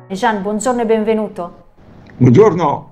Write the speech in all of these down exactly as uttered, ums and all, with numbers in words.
Gian, buongiorno e benvenuto. Buongiorno.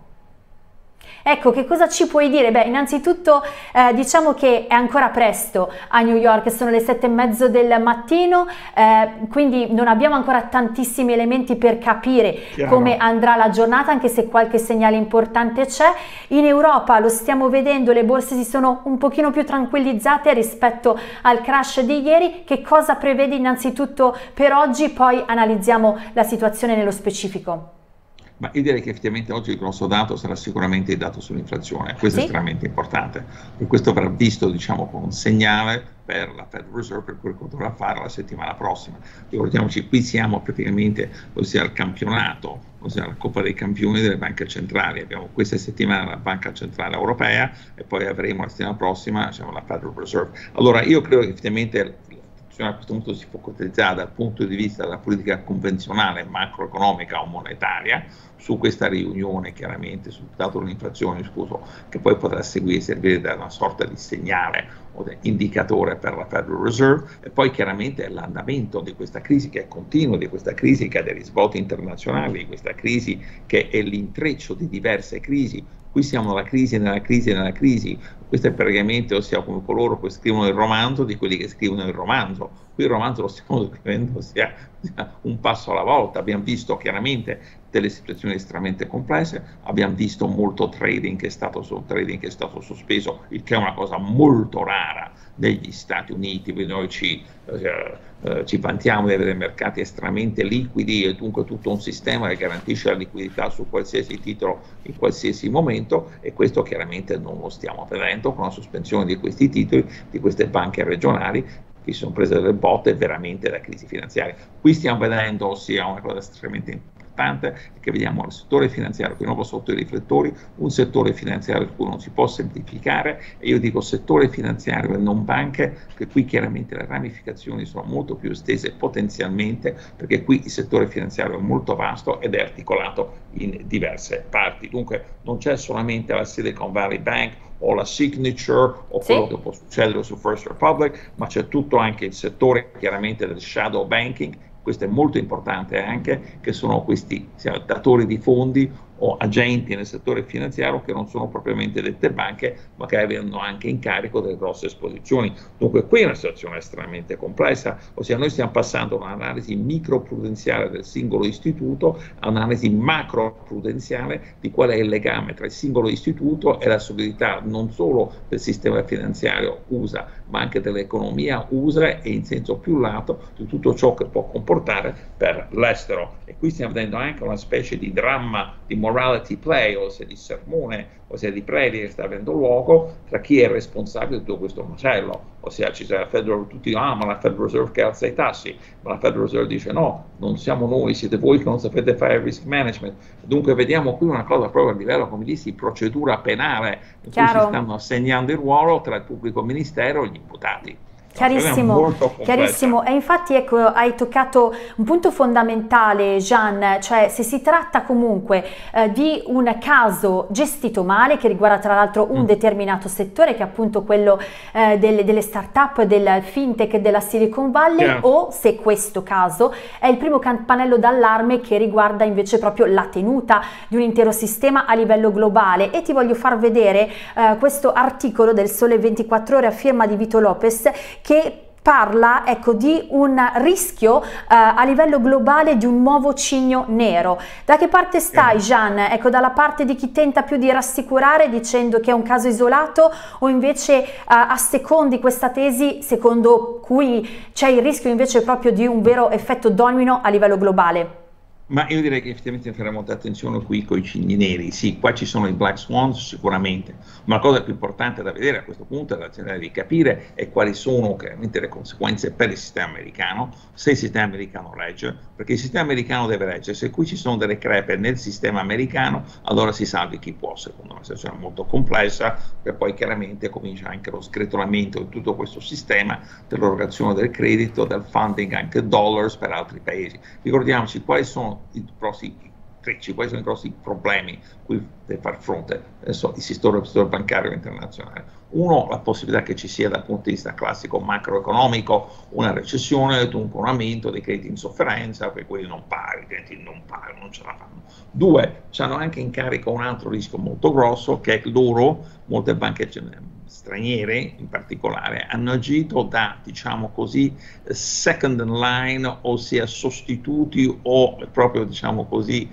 Ecco, che cosa ci puoi dire? Beh, innanzitutto eh, diciamo che è ancora presto a New York, sono le sette e mezzo del mattino, eh, quindi non abbiamo ancora tantissimi elementi per capire Chiaro. come andrà la giornata, anche se qualche segnale importante c'è. In Europa lo stiamo vedendo, le borse si sono un pochino più tranquillizzate rispetto al crash di ieri. Che cosa prevedi innanzitutto per oggi? Poi analizziamo la situazione nello specifico. Ma io direi che effettivamente oggi il grosso dato sarà sicuramente il dato sull'inflazione, questo Sì? è estremamente importante, e questo verrà visto, diciamo, come un segnale per la Federal Reserve per quello che dovrà fare la settimana prossima. Ricordiamoci, qui siamo praticamente, ossia al campionato, ossia la Coppa dei Campioni delle banche centrali. Abbiamo questa settimana la Banca Centrale Europea e poi avremo la settimana prossima, diciamo, la Federal Reserve. Allora io credo che effettivamente a questo punto si può focalizzare dal punto di vista della politica convenzionale macroeconomica o monetaria su questa riunione, chiaramente sul dato dell'inflazione, scuso, che poi potrà seguire, servire da una sorta di segnale o di indicatore per la Federal Reserve, e poi chiaramente l'andamento di questa crisi che è continua, di questa crisi che ha dei risvolti internazionali, di questa crisi che è l'intreccio di diverse crisi. Qui siamo nella crisi, nella crisi, nella crisi. Questo è praticamente, ossia, come coloro che scrivono il romanzo di quelli che scrivono il romanzo. Qui il romanzo lo stiamo scrivendo, ossia, un passo alla volta. Abbiamo visto chiaramente delle situazioni estremamente complesse, abbiamo visto molto trading che è stato, trading che è stato sospeso, il che è una cosa molto rara negli Stati Uniti. Noi ci, eh, eh, ci vantiamo di avere mercati estremamente liquidi e dunque tutto un sistema che garantisce la liquidità su qualsiasi titolo in qualsiasi momento, e questo chiaramente non lo stiamo vedendo con la sospensione di questi titoli, di queste banche regionali che si sono prese delle botte veramente da crisi finanziaria. Qui stiamo vedendo, ossia, una cosa estremamente importante, che vediamo il settore finanziario di nuovo sotto i riflettori, un settore finanziario su cui non si può semplificare, e io dico settore finanziario e non banche, che qui chiaramente le ramificazioni sono molto più estese potenzialmente, perché qui il settore finanziario è molto vasto ed è articolato in diverse parti. Dunque non c'è solamente la Silicon Valley Bank o la Signature o quello Sì? che può succedere su First Republic, ma c'è tutto anche il settore chiaramente del shadow banking. Questo è molto importante anche, che sono questi datori di fondi o agenti nel settore finanziario che non sono propriamente dette banche, ma che avranno anche in carico delle grosse esposizioni. Dunque qui è una situazione estremamente complessa, ossia noi stiamo passando da un'analisi microprudenziale del singolo istituto a un'analisi macroprudenziale di qual è il legame tra il singolo istituto e la solidità non solo del sistema finanziario U S A, ma anche dell'economia U S A, e in senso più lato di tutto ciò che può comportare per l'estero. E qui stiamo vedendo anche una specie di dramma di morality play, ossia di sermone, ossia di predica che sta avendo luogo tra chi è responsabile di tutto questo macello. Ossia ci sarà la Federal, tutti dicono, ah, ma la Federal Reserve che alza i tassi, ma la Federal Reserve dice no, non siamo noi, siete voi che non sapete fare risk management. Dunque vediamo qui una cosa proprio a livello, come dissi, procedura penale, in cui si stanno assegnando il ruolo tra il pubblico ministero e gli imputati. Chiarissimo, chiarissimo. E infatti ecco, hai toccato un punto fondamentale, Gian, cioè se si tratta comunque eh, di un caso gestito male che riguarda tra l'altro un mm. determinato settore, che è appunto quello eh, delle, delle start-up, del fintech e della Silicon Valley, yeah. o se questo caso è il primo campanello d'allarme che riguarda invece proprio la tenuta di un intero sistema a livello globale. E ti voglio far vedere eh, questo articolo del Sole ventiquattro Ore a firma di Vito Lopez, che parla, ecco, di un rischio uh, a livello globale di un nuovo cigno nero. Da che parte stai, Gian? Ecco, dalla parte di chi tenta più di rassicurare dicendo che è un caso isolato, o invece uh, assecondi questa tesi secondo cui c'è il rischio invece proprio di un vero effetto domino a livello globale? Ma io direi che effettivamente faremo molta attenzione qui con i cigni neri. Sì, qua ci sono i black swans sicuramente, ma la cosa più importante da vedere a questo punto è da cercare di capire è quali sono chiaramente le conseguenze per il sistema americano, se il sistema americano regge, perché il sistema americano deve reggere. Se qui ci sono delle crepe nel sistema americano, allora si salvi chi può. Secondo me è una situazione molto complessa, che poi chiaramente comincia anche lo sgretolamento di tutto questo sistema dell'erogazione del credito, del funding anche dollars per altri paesi. Ricordiamoci quali sono i prossimi critici, quali sono i grossi problemi cui deve far fronte adesso il sistema, il sistema bancario internazionale. Uno, la possibilità che ci sia dal punto di vista classico macroeconomico una recessione, dunque un aumento dei crediti in sofferenza, perché quelli non pagano, i clienti non pagano, non ce la fanno. Due, hanno anche in carico un altro rischio molto grosso, che è che loro, molte banche straniere in particolare, hanno agito da, diciamo così, second in line, ossia sostituti o proprio, diciamo così,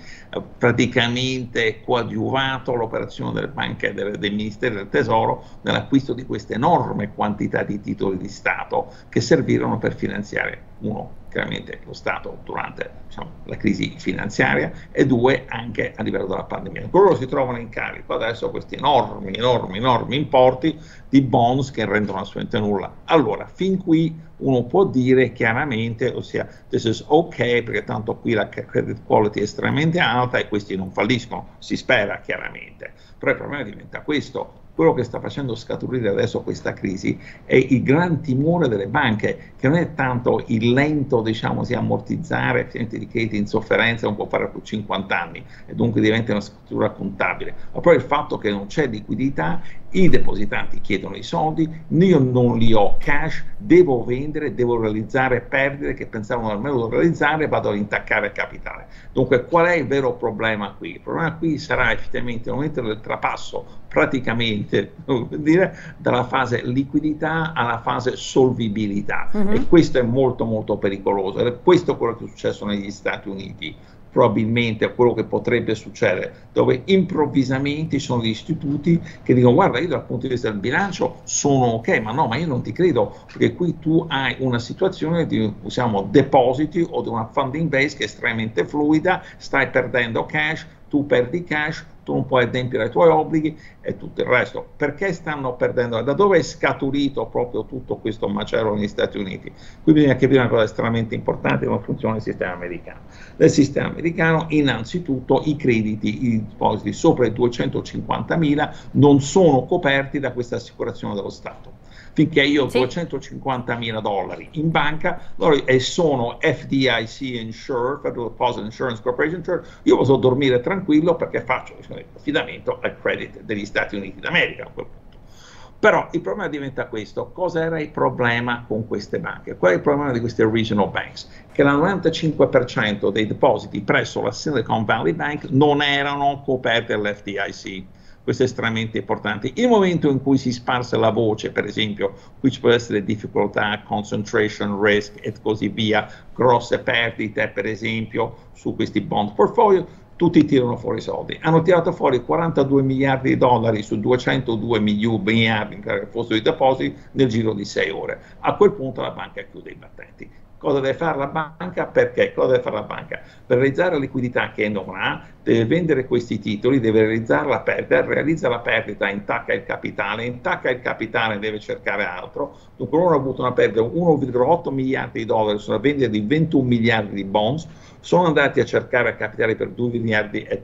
praticamente coadiuvato l'operazione delle banche, delle, dei ministeri del tesoro nell'acquisto di queste enorme quantità di titoli di Stato che servirono per finanziare, uno, chiaramente lo Stato durante, diciamo, la crisi finanziaria, e due, anche a livello della pandemia. Loro si trovano in carico adesso questi enormi, enormi, enormi importi di bonds che rendono assolutamente nulla. Allora, fin qui uno può dire chiaramente, ossia, this is ok, perché tanto qui la credit quality è estremamente alta e questi non falliscono, si spera chiaramente. Però il problema diventa questo. Quello che sta facendo scaturire adesso questa crisi è il gran timore delle banche, che non è tanto il lento, diciamo, si ammortizzare di crediti in sofferenza, non può fare per cinquanta anni e dunque diventa una struttura contabile, ma poi il fatto che non c'è liquidità, i depositanti chiedono i soldi, io non li ho cash, devo vendere, devo realizzare perdite che pensavano almeno di realizzare, vado ad intaccare il capitale. Dunque qual è il vero problema qui? Il problema qui sarà effettivamente il momento del trapasso praticamente dire, dalla fase liquidità alla fase solvibilità, uh-huh. E questo è molto molto pericoloso ed è questo quello che è successo negli Stati Uniti, probabilmente quello che potrebbe succedere, dove improvvisamente ci sono degli istituti che dicono guarda, io dal punto di vista del bilancio sono ok, ma no, ma io non ti credo, perché qui tu hai una situazione di, usiamo depositi o di una funding base che è estremamente fluida, stai perdendo cash, tu perdi cash, tu non puoi adempiere ai tuoi obblighi e tutto il resto. Perché stanno perdendo? Da dove è scaturito proprio tutto questo macello negli Stati Uniti? Qui bisogna capire una cosa estremamente importante, come funziona il sistema americano. Nel sistema americano, innanzitutto, i crediti, i depositi sopra i duecentocinquantamila non sono coperti da questa assicurazione dello Stato. Finché io ho sì. duecentocinquantamila dollari in banca loro, e sono F D I C insured, Federal Deposit Insurance Corporation insured, io posso dormire tranquillo perché faccio affidamento al credit degli Stati Uniti d'America a quel punto. Però il problema diventa questo: cosa era il problema con queste banche? Qual è il problema di queste regional banks? Che il novantacinque per cento dei depositi presso la Silicon Valley Bank non erano coperti dall'F D I C. Questo è estremamente importante. Il momento in cui si sparse la voce, per esempio, qui ci può essere difficoltà, concentration risk e così via, grosse perdite, per esempio, su questi bond portfolio, tutti tirano fuori i soldi. Hanno tirato fuori quarantadue miliardi di dollari su duecentodue miliardi che fossero i depositi nel giro di sei ore. A quel punto la banca chiude i battenti. Cosa deve fare la banca? Perché? Cosa deve fare la banca? Per realizzare la liquidità che non ha, deve vendere questi titoli, deve realizzare la perdita, realizza la perdita, intacca il capitale, intacca il capitale, deve cercare altro. Dunque loro hanno avuto una perdita di uno virgola otto miliardi di dollari sulla vendita di ventuno miliardi di bonds, sono andati a cercare capitali per due miliardi e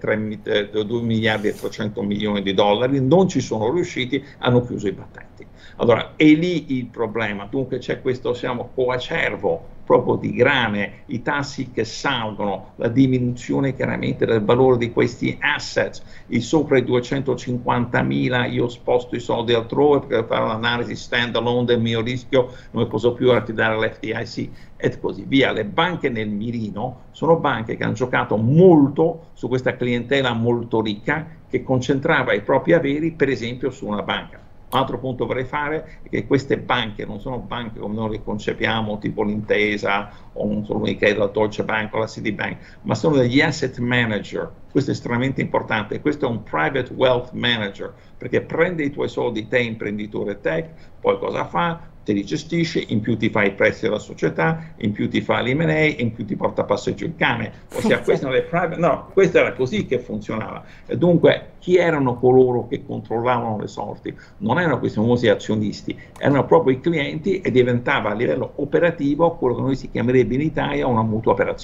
trecento milioni di dollari, non ci sono riusciti, hanno chiuso i battenti. Allora, è lì il problema, dunque c'è questo, siamo coacervo proprio di grane, i tassi che salgono, la diminuzione chiaramente del valore di questi assets, il sopra i duecentocinquantamila, io sposto i soldi altrove perché fare l'analisi stand alone del mio rischio, non mi posso più affidare all'F D I C e così via. Le banche nel mirino sono banche che hanno giocato molto su questa clientela molto ricca che concentrava i propri averi per esempio su una banca. Un altro punto vorrei fare è che queste banche non sono banche come noi le concepiamo, tipo l'Intesa o non solo mica la Deutsche Bank o la Citibank, ma sono degli asset manager. Questo è estremamente importante. Questo è un private wealth manager, perché prende i tuoi soldi, te imprenditore tech, poi cosa fa? Te li gestisce, in più ti fa i prezzi della società, in più ti fa l'M and A, in più ti porta a passeggio il cane. Ossia, queste sono le private, no, questo era così che funzionava. E dunque, chi erano coloro che controllavano le sorti? Non erano questi famosi azionisti, erano proprio i clienti e diventava a livello operativo quello che noi si chiamerebbe in Italia una mutua operazioni.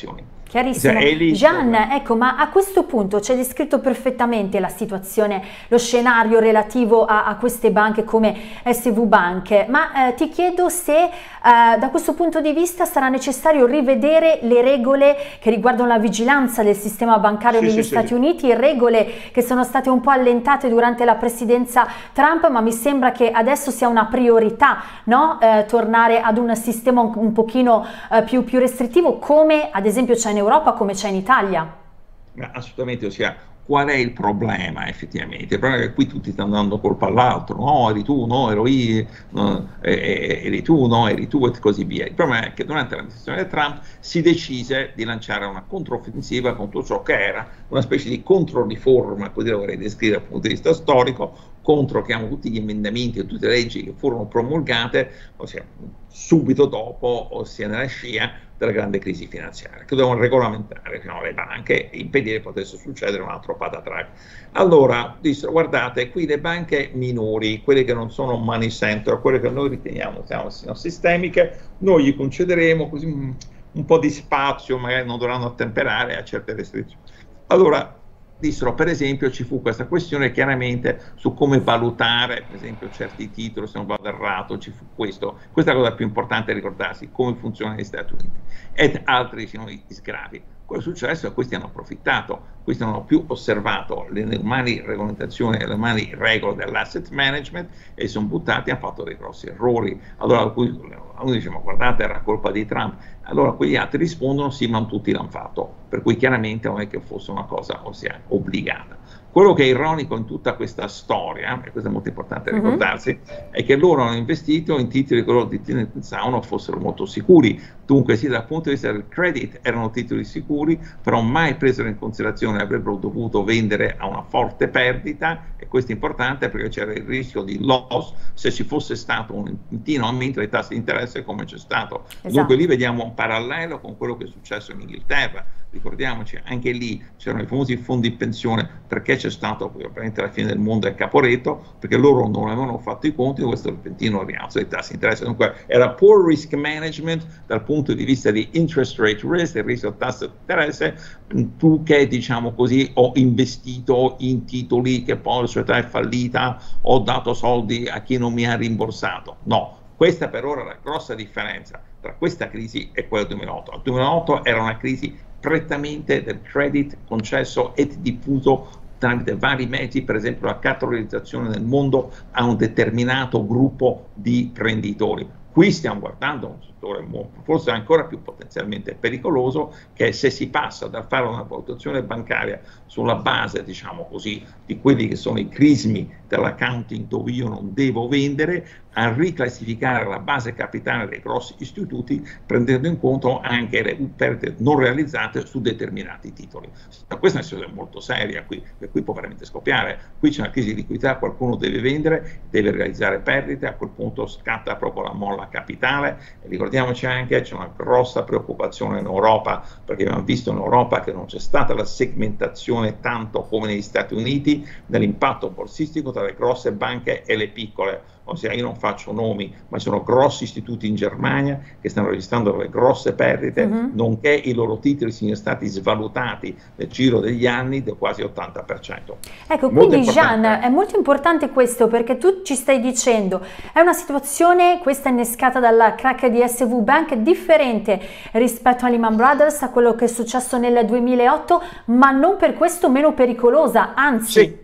Chiarissimo. Cioè, lì, Gian, ecco, ma a questo punto ci hai descritto perfettamente la situazione, lo scenario relativo a, a queste banche come S V Bank, ma eh, ti chiedo se eh, da questo punto di vista sarà necessario rivedere le regole che riguardano la vigilanza del sistema bancario sì, negli sì, Stati sì. Uniti, regole che sono state un po' allentate durante la presidenza Trump, ma mi sembra che adesso sia una priorità, no? Eh, tornare ad un sistema un, un pochino eh, più, più restrittivo, come ad esempio c'è in Europa, come c'è in Italia. Assolutamente, ossia, qual è il problema effettivamente? Il problema è che qui tutti stanno dando colpa all'altro, no, eri tu, no, ero io, no, eri tu, no, eri tu e così via. Il problema è che durante l'amministrazione di Trump si decise di lanciare una controffensiva contro ciò che era una specie di controriforma, così lo vorrei descrivere dal punto di vista storico, contro chiamo, tutti gli emendamenti e tutte le leggi che furono promulgate, ossia subito dopo, ossia nella scia della grande crisi finanziaria, che dovevano regolamentare fino alle banche e impedire che potesse succedere un altro patatrac. Allora dissero: guardate, qui le banche minori, quelle che non sono money center, quelle che noi riteniamo siano sistemiche, noi gli concederemo così un, un po' di spazio, magari non dovranno attemperare a certe restrizioni. Allora dissero, per esempio, ci fu questa questione chiaramente su come valutare, per esempio, certi titoli, se non vado errato, ci fu questo. Questa è la cosa più importante, ricordarsi come funzionano gli Stati Uniti, ed altri diciamo, sgravi. Quello che è successo è che questi hanno approfittato, questi non hanno più osservato le normali regolamentazioni e le normali regole dell'asset management e si sono buttati e hanno fatto dei grossi errori. Allora uno dice: ma guardate, era colpa di Trump. Allora quegli altri rispondono: sì, ma tutti l'hanno fatto, per cui chiaramente non è che fosse una cosa ossia, obbligata. Quello che è ironico in tutta questa storia, e questo è molto importante ricordarsi, uh-huh. è che loro hanno investito in titoli che loro pensavano fossero molto sicuri. Dunque, sì, dal punto di vista del credit erano titoli sicuri, però mai presero in considerazione avrebbero dovuto vendere a una forte perdita, e questo è importante perché c'era il rischio di loss se ci fosse stato un continuo aumento dei tassi di interesse come c'è stato. Esatto. Dunque lì vediamo un parallelo con quello che è successo in Inghilterra. Ricordiamoci, anche lì c'erano i famosi fondi di pensione, perché c'è stato ovviamente la fine del mondo e Caporetto, perché loro non avevano fatto i conti di questo repentino rialzo dei tassi di interesse. Dunque era poor risk management dal punto di vista di interest rate risk, il rischio del tasso di interesse, tu che diciamo così ho investito in titoli che poi la società è fallita, ho dato soldi a chi non mi ha rimborsato. No, questa per ora è la grossa differenza tra questa crisi e quella del duemilaotto. Il duemilaotto era una crisi prettamente del credit concesso e diffuso tramite vari mezzi, per esempio la cartolarizzazione nel mondo a un determinato gruppo di imprenditori. Qui stiamo guardando un settore forse ancora più potenzialmente pericoloso, che se si passa da fare una valutazione bancaria sulla base, diciamo così, di quelli che sono i crismi dell'accounting dove io non devo vendere, a riclassificare la base capitale dei grossi istituti, prendendo in conto anche le perdite non realizzate su determinati titoli. Questa è una situazione molto seria qui, per cui può veramente scoppiare. Qui c'è una crisi di liquidità, qualcuno deve vendere, deve realizzare perdite, a quel punto scatta proprio la molla capitale. E ricordiamoci anche, c'è una grossa preoccupazione in Europa, perché abbiamo visto in Europa che non c'è stata la segmentazione tanto come negli Stati Uniti nell'impatto borsistico tra le grosse banche e le piccole. Ossia, io non faccio nomi, ma ci sono grossi istituti in Germania che stanno registrando delle grosse perdite, uh-huh. nonché i loro titoli siano stati svalutati nel giro degli anni del quasi ottanta per cento. Ecco, molto quindi Gian, è molto importante questo, perché tu ci stai dicendo, è una situazione, questa innescata dalla crack di S V Bank, differente rispetto a Lehman Brothers, a quello che è successo nel duemilaotto, ma non per questo meno pericolosa, anzi... Sì.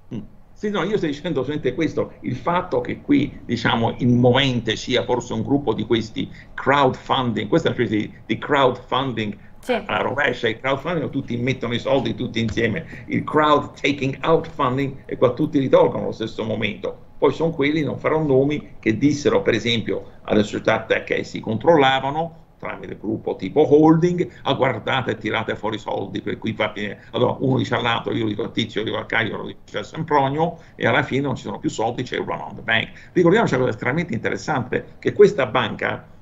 Sì, no, io sto dicendo solamente questo, il fatto che qui, diciamo, il movente sia forse un gruppo di questi crowdfunding, questa è una specie di, di crowdfunding sì. alla rovescia, il crowdfunding tutti mettono i soldi tutti insieme, il crowd taking out funding e qua tutti li tolgono allo stesso momento. Poi sono quelli, non farò nomi, che dissero per esempio alle società tech che si controllavano, tramite gruppo tipo holding, ah, guardate, tirate fuori i soldi, per cui fa finire. Allora uno dice all'altro, io dico a Tizio, io dico a Caio, lo dice a Sempronio, e alla fine non ci sono più soldi, c'è il run on the bank. Ricordiamoci una cosa estremamente interessante, che questa banca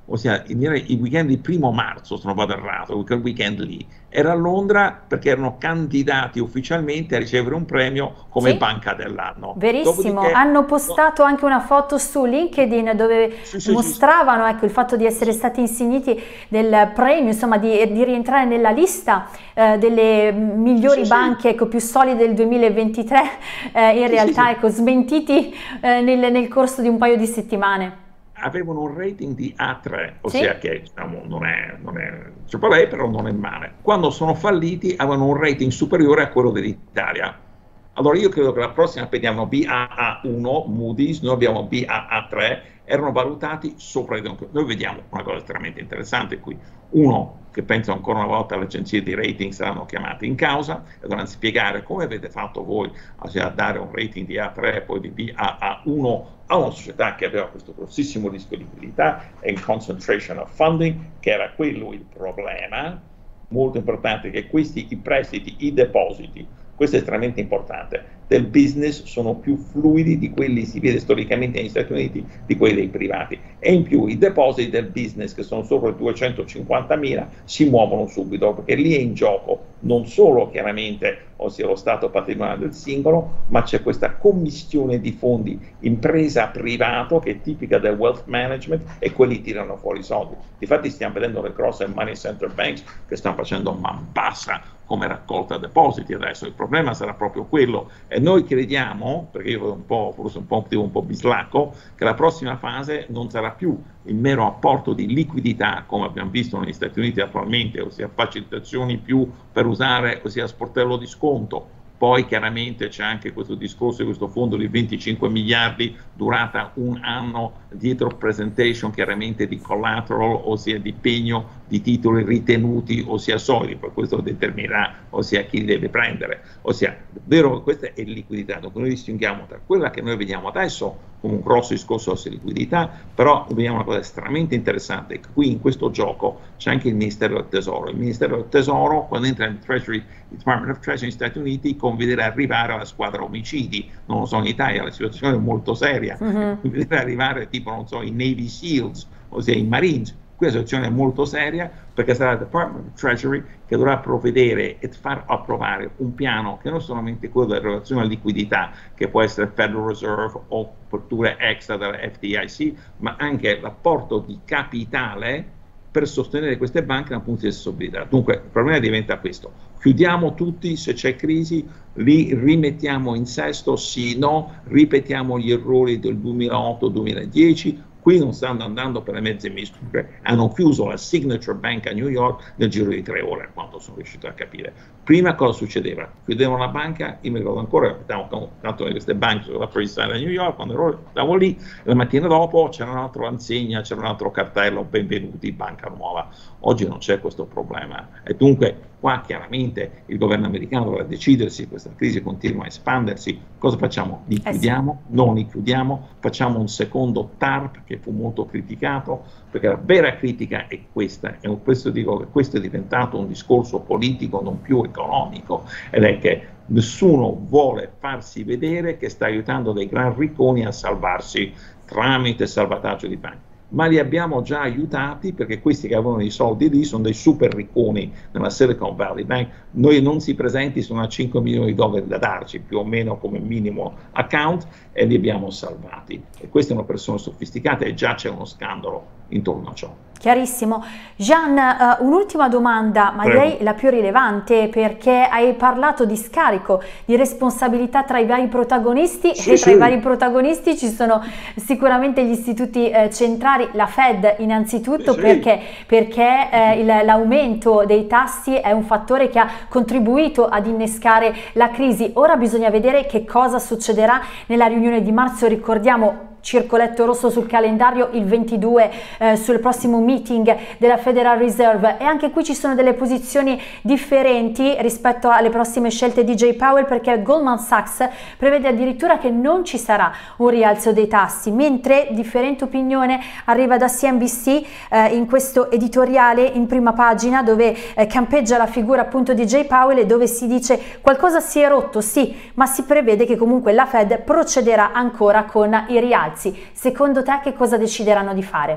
ossia il weekend di primo marzo, se non vado errato, quel weekend lì, era a Londra perché erano candidati ufficialmente a ricevere un premio come sì, banca dell'anno. Verissimo, hanno postato no, anche una foto su LinkedIn dove sì, sì, mostravano sì, ecco, il fatto di essere stati insigniti del premio, insomma di, di rientrare nella lista eh, delle migliori sì, banche sì. Ecco, più solide del duemilaventitré, eh, in sì, realtà sì, ecco, smentiti eh, nel, nel corso di un paio di settimane. Avevano un rating di A tre, ossia sì, che diciamo, non è, non è triple A, però non è male. Quando sono falliti avevano un rating superiore a quello dell'Italia. Allora io credo che la prossima prendiamo B A A uno, Moody's, noi abbiamo B A A tre, erano valutati sopra di noi. Vediamo una cosa estremamente interessante qui. Uno, che penso ancora una volta le agenzie di rating saranno chiamate in causa e dovranno spiegare come avete fatto voi a dare un rating di A tre e poi di B A A uno a una società che aveva questo grossissimo rischio di liquidità e in concentration of funding, che era quello il problema. Molto importante che questi, i prestiti, i depositi, questo è estremamente importante, del business sono più fluidi di quelli si vede storicamente negli Stati Uniti, di quelli dei privati. E in più i depositi del business, che sono sopra i duecentocinquantamila, si muovono subito, perché lì è in gioco non solo chiaramente ossia lo stato patrimoniale del singolo, ma c'è questa commistione di fondi impresa-privato che è tipica del wealth management e quelli tirano fuori i soldi. Difatti stiamo vedendo le grosse money center banks che stanno facendo man bassa come raccolta depositi adesso. Il problema sarà proprio quello e noi crediamo, perché io un po', forse un po', un po' bislacco, che la prossima fase non sarà più il mero apporto di liquidità come abbiamo visto negli Stati Uniti attualmente, ossia facilitazioni più per usare ossia sportello di sconto. Poi chiaramente c'è anche questo discorso di questo fondo di venticinque miliardi durata un anno dietro presentation chiaramente di collateral, ossia di pegno di titoli ritenuti, ossia solidi, per questo determinerà ossia chi li deve prendere. Ossia, vero, questa è liquidità, dunque noi distinguiamo tra quella che noi vediamo adesso come un grosso discorso di liquidità, però vediamo una cosa estremamente interessante, che qui in questo gioco c'è anche il Ministero del Tesoro. Il Ministero del Tesoro, quando entra nel Treasury, il Department of Treasury negli Stati Uniti, conviene arrivare alla squadra omicidi, non lo so, in Italia la situazione è molto seria, mm-hmm. Conviene arrivare tipo, non so, i Navy SEALs, ossia i Marines. Questa situazione è molto seria perché sarà il Department of Treasury che dovrà provvedere e far approvare un piano che non solamente quello della relazione alla liquidità, che può essere Federal Reserve o aperture extra della F D I C, ma anche l'apporto di capitale per sostenere queste banche dal punto di vista di solidità. Dunque il problema diventa questo: chiudiamo tutti, se c'è crisi li rimettiamo in sesto, sì, no, ripetiamo gli errori del duemilaotto duemiladieci. Qui non stanno andando per le mezze misure, hanno chiuso la Signature Bank a New York nel giro di tre ore, quanto sono riuscito a capire. Prima cosa succedeva? Chiudevano la banca, io mi ricordo ancora, abbiamo tanto di queste banche sulla First Side a New York, quando ero, stavo lì, la mattina dopo c'era un'altra insegna, c'era un altro cartello, benvenuti, banca nuova. Oggi non c'è questo problema e dunque qua chiaramente il governo americano dovrà decidersi, questa crisi continua a espandersi, cosa facciamo? Li chiudiamo? Non li chiudiamo? Facciamo un secondo T A R P che fu molto criticato, perché la vera critica è questa, e per questo dico che questo è diventato un discorso politico non più economico, ed è che nessuno vuole farsi vedere che sta aiutando dei gran ricconi a salvarsi tramite salvataggio di banche. Ma li abbiamo già aiutati perché questi che avevano i soldi lì sono dei super ricconi nella Silicon Valley Bank. Noi non si presenti, sono a cinque milioni di dollari da darci più o meno come minimo account e li abbiamo salvati. E queste sono persone sofisticate e già c'è uno scandalo intorno a ciò. Chiarissimo. Jean, uh, un'ultima domanda, ma Prego. direi la più rilevante, perché hai parlato di scarico, di responsabilità tra i vari protagonisti sì, e tra sì. i vari protagonisti ci sono sicuramente gli istituti eh, centrali, la Fed innanzitutto sì, perché, perché eh, l'aumento dei tassi è un fattore che ha contribuito ad innescare la crisi. Ora bisogna vedere che cosa succederà nella riunione di marzo, ricordiamo circoletto rosso sul calendario il ventidue eh, sul prossimo meeting della Federal Reserve, e anche qui ci sono delle posizioni differenti rispetto alle prossime scelte di Jay Powell, perché Goldman Sachs prevede addirittura che non ci sarà un rialzo dei tassi, mentre differente opinione arriva da C N B C eh, in questo editoriale in prima pagina dove eh, campeggia la figura appunto di Jay Powell e dove si dice qualcosa si è rotto, sì, ma si prevede che comunque la Fed procederà ancora con i rialzi. Secondo te che cosa decideranno di fare?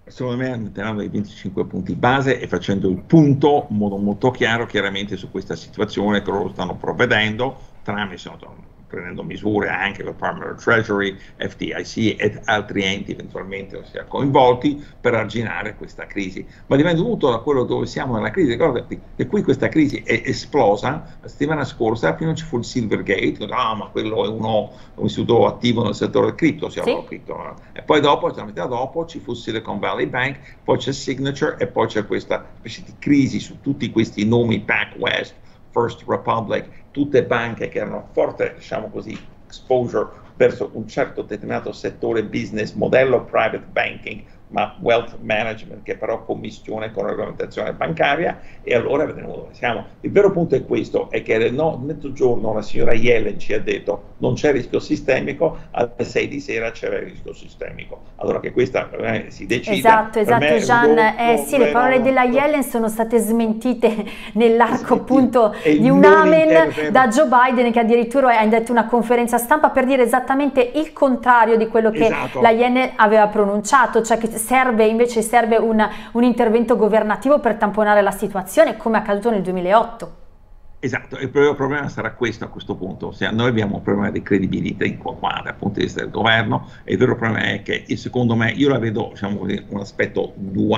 Secondo me all'interno dei venticinque punti base e facendo il punto in modo molto chiaro chiaramente su questa situazione che loro stanno provvedendo tramite, sono prendendo misure anche per Department of Treasury, F D I C ed altri enti eventualmente ossia, coinvolti per arginare questa crisi. Ma dipende tutto da quello dove siamo nella crisi. Ricordati che qui questa crisi è esplosa la settimana scorsa, prima ci fu il Silvergate, ah ma quello è uno, un istituto attivo nel settore del cripto, si sì. cripto. E poi dopo, la metà dopo, ci fu Silicon Valley Bank, poi c'è Signature e poi c'è questa specie di crisi su tutti questi nomi, PacWest, First Republic, tutte banche che hanno forte, diciamo così, exposure verso un certo determinato settore business, modello private banking, ma wealth management che però commissione con la regolamentazione bancaria, e allora vedremo dove siamo. Il vero punto è questo, è che no, mezzogiorno la signora Yellen ci ha detto non c'è rischio sistemico, alle sei di sera c'era il rischio sistemico. Allora che questa eh, si decide. Esatto, esatto Gian, eh, sì, le parole della Yellen sono state smentite nell'arco appunto di un amen da Joe Biden, che addirittura ha detto una conferenza stampa per dire esattamente il contrario di quello che esatto. la Yellen aveva pronunciato, cioè che serve invece serve un, un intervento governativo per tamponare la situazione, come è accaduto nel duemilaotto. Esatto, il problema sarà questo a questo punto, ossia noi abbiamo un problema di credibilità in qua, qua dal punto di vista del governo, e il vero problema è che secondo me io la vedo, diciamo così, un aspetto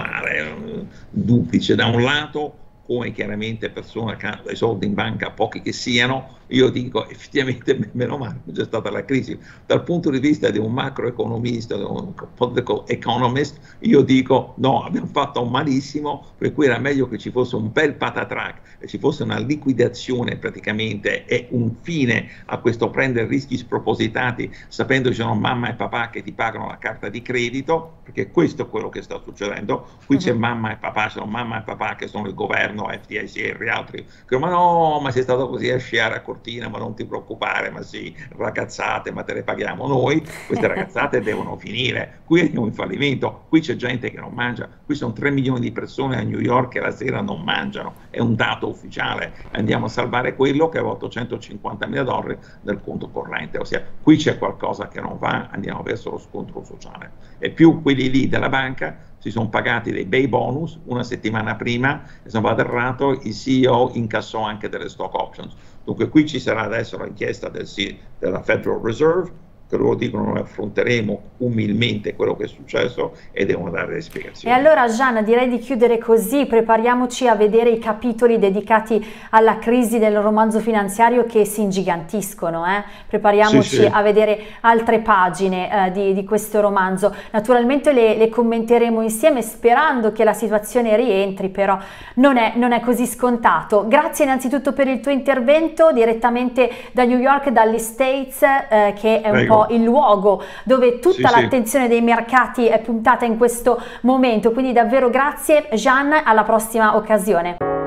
duale, duplice. Da un lato, come chiaramente persone che hanno i soldi in banca, pochi che siano, io dico effettivamente meno male c'è stata la crisi. Dal punto di vista di un macroeconomista, di un political economist, io dico no, abbiamo fatto malissimo, per cui era meglio che ci fosse un bel patatrac e ci fosse una liquidazione praticamente e un fine a questo prendere rischi spropositati sapendo che ci sono mamma e papà che ti pagano la carta di credito, perché questo è quello che sta succedendo. Qui c'è mamma e papà, sono mamma e papà che sono il governo, F D I C e gli altri, che ma no, ma sei stato così a sciare a Cortina, ma non ti preoccupare, ma sì, ragazzate, ma te le paghiamo noi. Queste ragazzate devono finire, qui è un fallimento, qui c'è gente che non mangia, qui sono tre milioni di persone a New York che la sera non mangiano, è un dato ufficiale. Andiamo a salvare quello che aveva ottocentocinquantamila dollari nel conto corrente, ossia qui c'è qualcosa che non va, andiamo verso lo scontro sociale. E più quelli lì della banca si sono pagati dei bei bonus una settimana prima, e se non vado errato il C E O incassò anche delle stock options. Dunque qui ci sarà adesso l'inchiesta del, della Federal Reserve, che loro dicono noi affronteremo umilmente quello che è successo e devono dare le spiegazioni. E allora Gian, direi di chiudere così, prepariamoci a vedere i capitoli dedicati alla crisi del romanzo finanziario che si ingigantiscono, eh? prepariamoci sì, sì. a vedere altre pagine eh, di, di questo romanzo. Naturalmente le, le commenteremo insieme sperando che la situazione rientri, però non è, non è così scontato. Grazie innanzitutto per il tuo intervento direttamente da New York, dagli States, eh, che è un Prego. po' il luogo dove tutta sì, l'attenzione sì. dei mercati è puntata in questo momento, quindi davvero grazie Gian, alla prossima occasione.